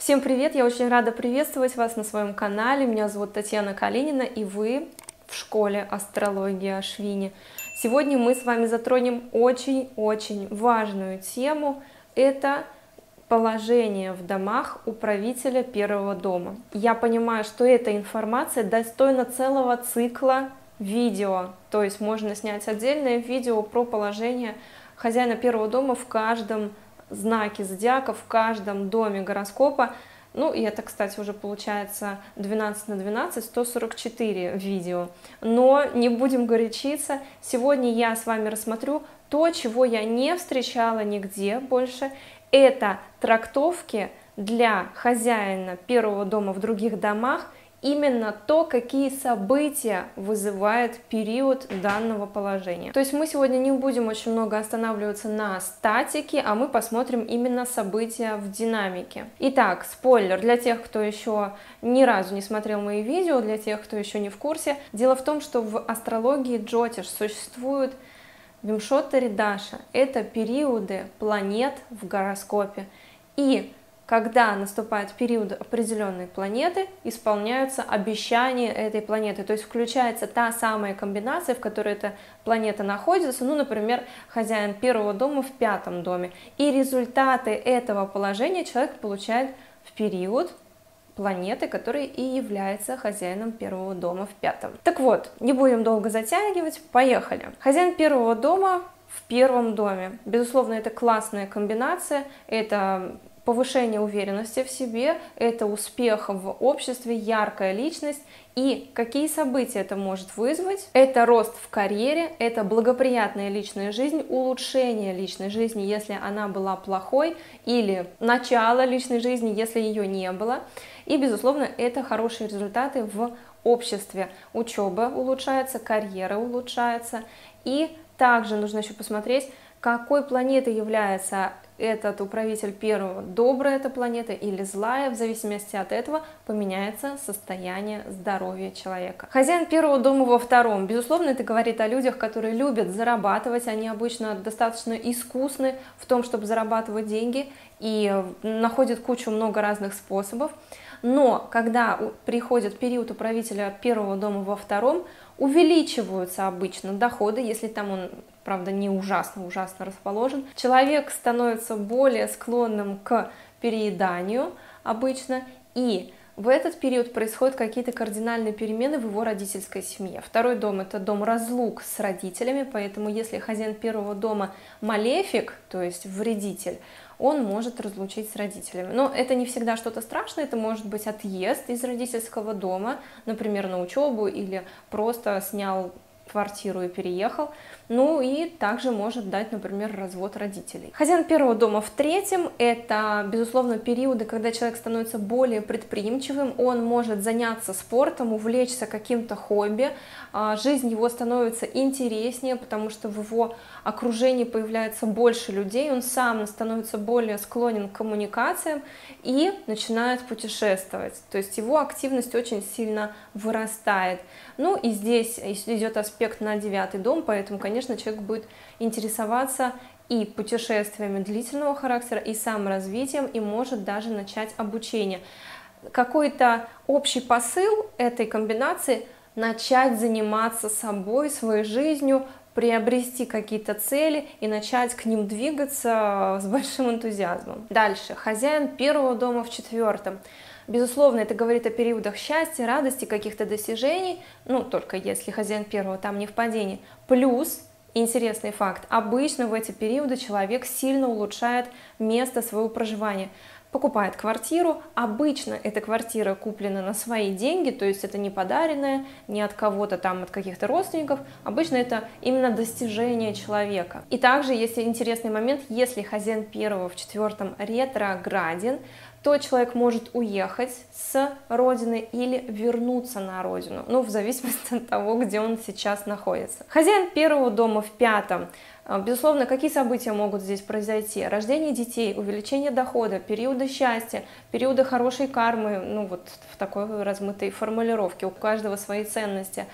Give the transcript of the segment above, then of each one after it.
Всем привет! Я очень рада приветствовать вас на своем канале. Меня зовут Татьяна Калинина, и вы в школе астрологии Ашвини. Сегодня мы с вами затронем очень-очень важную тему. Это положение в домах управителя первого дома. Я понимаю, что эта информация достойна целого цикла видео. То есть можно снять отдельное видео про положение хозяина первого дома в каждом знаки зодиака, в каждом доме гороскопа. Ну и это, кстати, уже получается 12 на 12, 144 видео. Но не будем горячиться. Сегодня я с вами рассмотрю то, чего я не встречала нигде больше. Это трактовки для хозяина первого дома в других домах. Именно то, какие события вызывает период данного положения. То есть мы сегодня не будем очень много останавливаться на статике, а мы посмотрим именно события в динамике. Итак, спойлер для тех, кто еще ни разу не смотрел мои видео, для тех, кто еще не в курсе. Дело в том, что в астрологии Джотиш существует Вимшоттари Даша. Это периоды планет в гороскопе. И когда наступает период определенной планеты, исполняются обещания этой планеты. То есть включается та самая комбинация, в которой эта планета находится, ну, например, хозяин первого дома в пятом доме. И результаты этого положения человек получает в период планеты, который и является хозяином первого дома в пятом. Так вот, не будем долго затягивать, поехали. Хозяин первого дома в первом доме. Безусловно, это классная комбинация, это повышение уверенности в себе, это успех в обществе, яркая личность. И какие события это может вызвать? Это рост в карьере, это благоприятная личная жизнь, улучшение личной жизни, если она была плохой, или начало личной жизни, если ее не было. И, безусловно, это хорошие результаты в обществе. Учеба улучшается, карьера улучшается. И также нужно еще посмотреть, какой планетой является этот управитель первого, добрая эта планета или злая, в зависимости от этого поменяется состояние здоровья человека. Хозяин первого дома во втором, безусловно, это говорит о людях, которые любят зарабатывать, они обычно достаточно искусны в том, чтобы зарабатывать деньги и находят много разных способов. Но когда приходит период управителя первого дома во втором, увеличиваются обычно доходы, если там он, правда, не ужасно расположен. Человек становится более склонным к перееданию обычно, и в этот период происходят какие-то кардинальные перемены в его родительской семье. Второй дом – это дом разлук с родителями, поэтому если хозяин первого дома малефик, то есть вредитель, он может разлучить с родителями. Но это не всегда что-то страшное, это может быть отъезд из родительского дома, например, на учебу, или просто снял квартиру и переехал. Ну и также может дать, например, развод родителей. Хозяин первого дома в третьем – это, безусловно, периоды, когда человек становится более предприимчивым, он может заняться спортом, увлечься каким-то хобби, жизнь его становится интереснее, потому что в его окружении появляется больше людей, он сам становится более склонен к коммуникациям и начинает путешествовать. То есть его активность очень сильно вырастает. Ну и здесь идет аспект на 9-й дом, поэтому, конечно, человек будет интересоваться и путешествиями длительного характера, и саморазвитием, и может даже начать обучение. Какой-то общий посыл этой комбинации – начать заниматься собой, своей жизнью, приобрести какие-то цели и начать к ним двигаться с большим энтузиазмом. Дальше. Хозяин первого дома в четвертом. Безусловно, это говорит о периодах счастья, радости, каких-то достижений, ну, только если хозяин первого там не в падении. Плюс, интересный факт, обычно в эти периоды человек сильно улучшает место своего проживания. Покупает квартиру, обычно эта квартира куплена на свои деньги, то есть это не подаренная, не от кого-то там, от каких-то родственников, обычно это именно достижение человека. И также есть интересный момент, если хозяин первого в четвертом ретрограден, то человек может уехать с родины или вернуться на родину, ну, в зависимости от того, где он сейчас находится. Хозяин первого дома в пятом. Безусловно, какие события могут здесь произойти? Рождение детей, увеличение дохода, периоды счастья, периоды хорошей кармы, ну вот в такой размытой формулировке, у каждого свои ценности.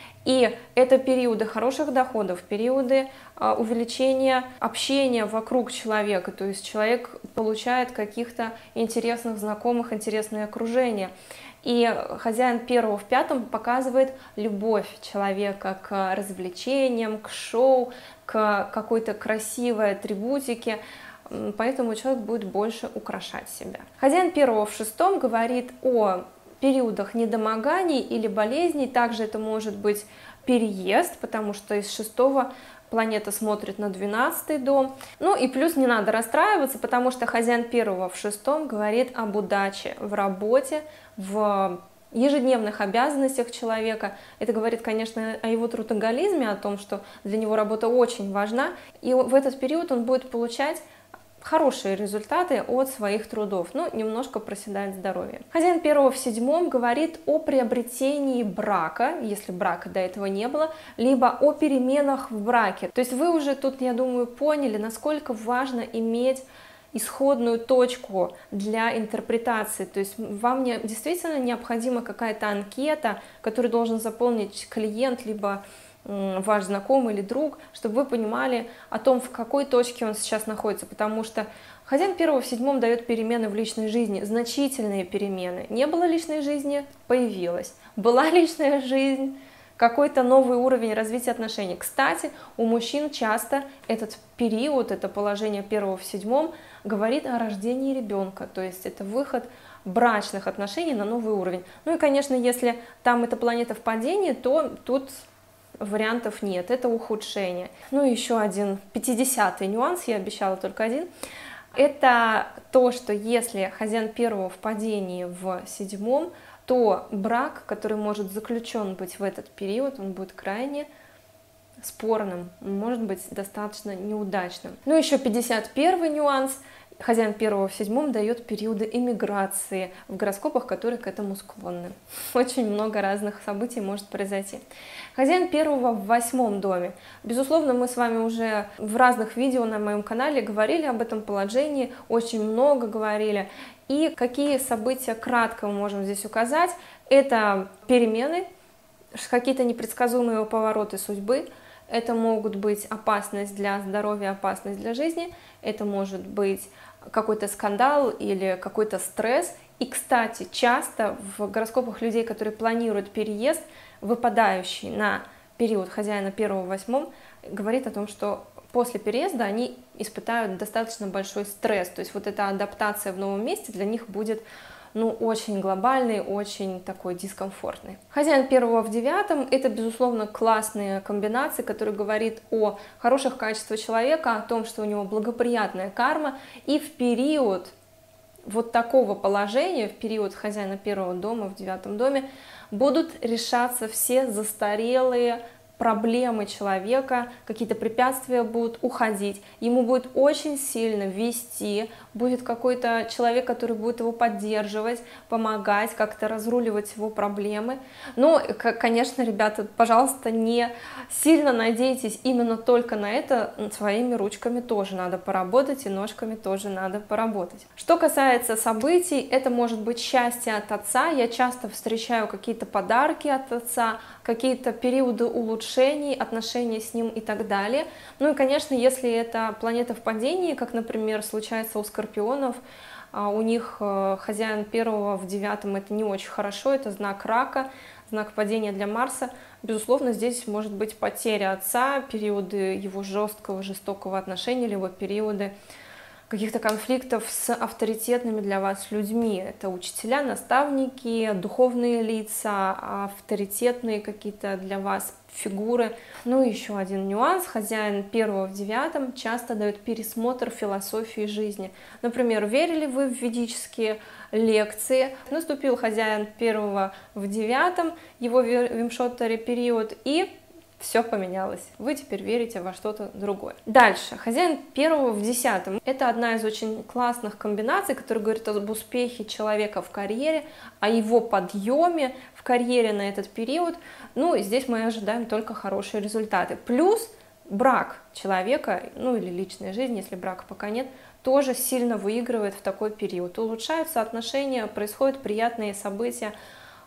И это периоды хороших доходов, периоды увеличения общения вокруг человека, то есть человек получает каких-то интересных знакомых, интересное окружение. И хозяин первого в пятом показывает любовь человека к развлечениям, к шоу, к какой-то красивой атрибутике, поэтому человек будет больше украшать себя. Хозяин первого в шестом говорит о периодах недомоганий или болезней, также это может быть переезд, потому что из шестого планета смотрит на 12-й дом. Ну и плюс не надо расстраиваться, потому что хозяин первого в шестом говорит об удаче в работе, в ежедневных обязанностях человека. Это говорит, конечно, о его трудоголизме, о том, что для него работа очень важна, и в этот период он будет получать хорошие результаты от своих трудов, но немножко проседает здоровье. Хозяин первого в седьмом говорит о приобретении брака, если брака до этого не было, либо о переменах в браке. То есть вы уже тут, я думаю, поняли, насколько важно иметь исходную точку для интерпретации. То есть вам действительно необходима какая-то анкета, которую должен заполнить клиент, либо ваш знакомый или друг, чтобы вы понимали о том, в какой точке он сейчас находится, потому что хозяин первого в седьмом дает перемены в личной жизни, значительные перемены. Не было личной жизни, появилась. Была личная жизнь, какой-то новый уровень развития отношений. Кстати, у мужчин часто этот период, это положение первого в седьмом говорит о рождении ребенка, то есть это выход брачных отношений на новый уровень. Ну и, конечно, если там эта планета в падении, то тут вариантов нет, это ухудшение. Ну и еще один 50-й нюанс, я обещала только один, это то, что если хозяин первого в падении в седьмом, то брак, который может заключен быть в этот период, он будет крайне спорным, может быть достаточно неудачным. Ну еще 51-й нюанс. Хозяин первого в седьмом дает периоды эмиграции в гороскопах, которые к этому склонны. Очень много разных событий может произойти. Хозяин первого в восьмом доме. Безусловно, мы с вами уже в разных видео на моем канале говорили об этом положении, очень много говорили. И какие события кратко мы можем здесь указать? Это перемены, какие-то непредсказуемые повороты судьбы. Это могут быть опасность для здоровья, опасность для жизни. Это может быть какой-то скандал или какой-то стресс. И, кстати, часто в гороскопах людей, которые планируют переезд, выпадающий на период хозяина первого в восьмом, говорит о том, что после переезда они испытают достаточно большой стресс. То есть вот эта адаптация в новом месте для них будет очень глобальный, очень такой дискомфортный. Хозяин первого в девятом — это, безусловно, классные комбинации, которые говорят о хороших качествах человека, о том, что у него благоприятная карма, и в период вот такого положения, в период хозяина первого дома в девятом доме, будут решаться все застарелые проблемы человека, какие-то препятствия будут уходить, ему будет очень сильно вести, будет какой-то человек, который будет его поддерживать, помогать, как-то разруливать его проблемы. Но, конечно, ребята, пожалуйста, не сильно надейтесь именно только на это, своими ручками тоже надо поработать и ножками тоже надо поработать. Что касается событий, это может быть счастье от отца, я часто встречаю какие-то подарки от отца, какие-то периоды улучшений, отношений с ним и так далее. Ну и, конечно, если это планета в падении, как, например, случается у скорпионов, у них хозяин первого в девятом — это не очень хорошо, это знак рака, знак падения для Марса. Безусловно, здесь может быть потеря отца, периоды его жестокого отношения, либо периоды каких-то конфликтов с авторитетными для вас людьми. Это учителя, наставники, духовные лица, авторитетные какие-то для вас фигуры. Ну и еще один нюанс. Хозяин первого в девятом часто дает пересмотр философии жизни. Например, верили вы в ведические лекции? Наступил хозяин первого в девятом, его вимшоттари период, и все поменялось. Вы теперь верите во что-то другое. Дальше. Хозяин первого в десятом. Это одна из очень классных комбинаций, которая говорит об успехе человека в карьере, о его подъеме в карьере на этот период. Ну, и здесь мы ожидаем только хорошие результаты. Плюс брак человека, или личная жизнь, если брака пока нет, тоже сильно выигрывает в такой период. Улучшаются отношения, происходят приятные события.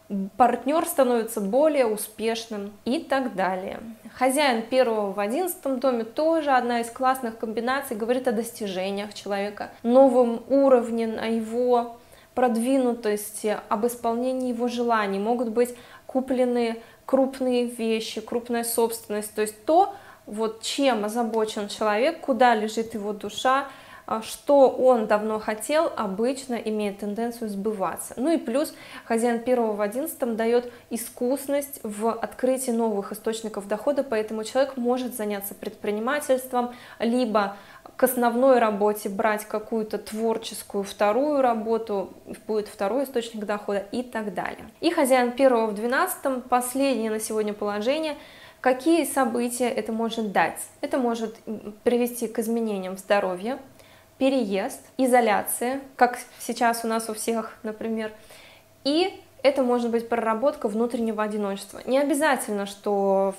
партнер становится более успешным и так далее. Хозяин первого в 11 доме тоже одна из классных комбинаций, говорит о достижениях человека, новом уровне, о его продвинутости, об исполнении его желаний. Могут быть куплены крупные вещи, крупная собственность, то есть то, вот чем озабочен человек, куда лежит его душа, что он давно хотел, обычно имеет тенденцию сбываться. Ну и плюс хозяин первого в 11 дает искусность в открытии новых источников дохода, поэтому человек может заняться предпринимательством, либо к основной работе брать какую-то творческую вторую работу, будет второй источник дохода и так далее. И хозяин первого в 12, последнее на сегодня положение. Какие события это может дать? Это может привести к изменениям в здоровье, переезд, изоляция, как сейчас у нас у всех, например, и это может быть проработка внутреннего одиночества. Не обязательно, что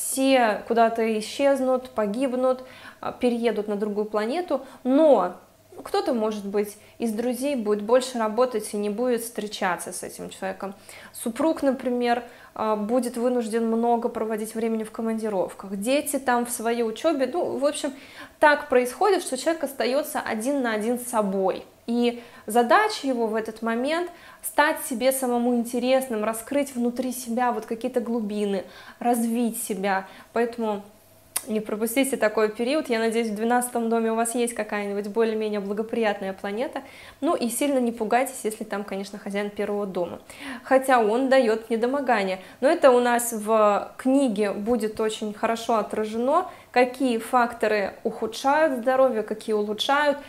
все куда-то исчезнут, погибнут, переедут на другую планету, но кто-то, может быть, из друзей будет больше работать и не будет встречаться с этим человеком. Супруг, например, будет вынужден много проводить времени в командировках. Дети там в своей учебе. Ну, в общем, так происходит, что человек остается один на один с собой. И задача его в этот момент стать себе самому интересным, раскрыть внутри себя вот какие-то глубины, развить себя. Поэтому не пропустите такой период. Я надеюсь, в 12 доме у вас есть какая-нибудь более-менее благоприятная планета. Ну и сильно не пугайтесь, если там, конечно, хозяин первого дома. Хотя он дает недомогание. Но это у нас в книге будет очень хорошо отражено, какие факторы ухудшают здоровье, какие улучшают.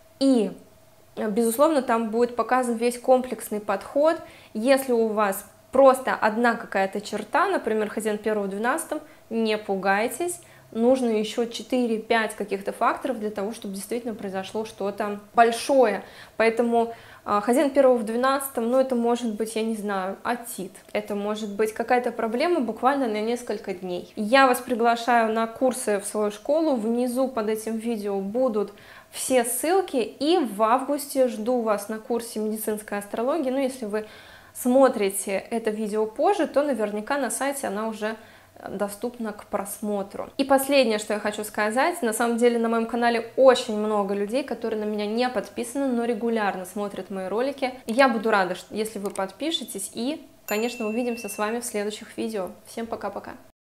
И, безусловно, там будет показан весь комплексный подход. Если у вас просто одна какая-то черта, например, хозяин первого в 12, не пугайтесь. Нужно еще 4-5 каких-то факторов для того, чтобы действительно произошло что-то большое. Поэтому хозяин первого в 12, ну это может быть, я не знаю, отит, это может быть какая-то проблема буквально на несколько дней. Я вас приглашаю на курсы в свою школу, внизу под этим видео будут все ссылки, и в августе жду вас на курсе медицинской астрологии. Ну, если вы смотрите это видео позже, то наверняка на сайте она уже доступна к просмотру. И последнее, что я хочу сказать, на самом деле на моем канале очень много людей, которые на меня не подписаны, но регулярно смотрят мои ролики. Я буду рада, если вы подпишетесь, и, конечно, увидимся с вами в следующих видео. Всем пока-пока!